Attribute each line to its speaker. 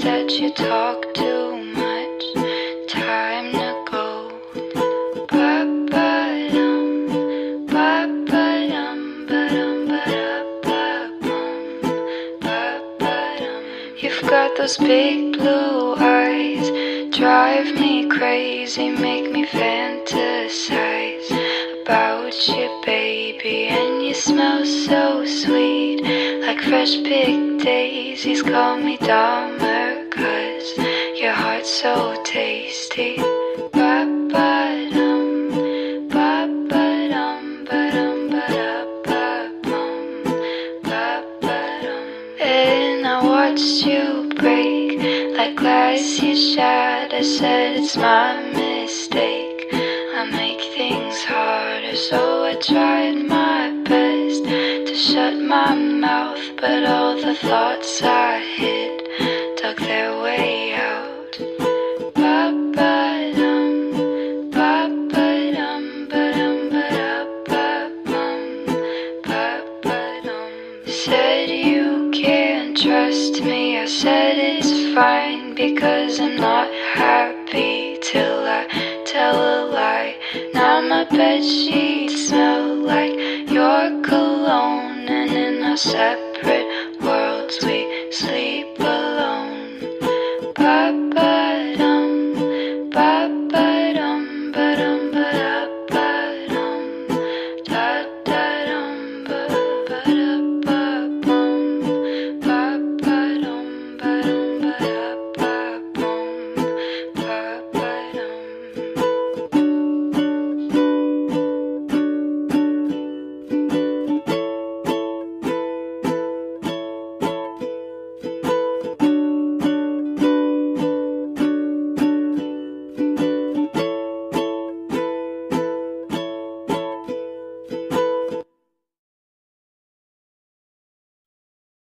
Speaker 1: said you talk too much. Time to go. Ba-ba-dum, ba-ba-dum, ba-dum, ba-da-ba-bum, ba-ba-dum. You've got those big blue eyes, drive me crazy, make me fantasize about you, baby. And you smell so sweet, like fresh picked daisies. Call me Dahmer, 'cause your heart's so tasty. Ba-ba-dum, ba-ba-dum, ba-dum, ba-da-ba-bum, ba-ba-dum. And I watched you break like glass you shatter. Said it's my mistake, I make things harder. So I tried my best to shut my mouth, but all the thoughts I hid dug their way out. Ba-ba-dum, ba-ba-dum, ba-dum, ba-da-ba-bum, ba-ba-dum. Said you can't trust me, I said it's fine, because I'm not happy till I tell a lie. Now my bedsheets smell like your cologne, and in our separate worlds we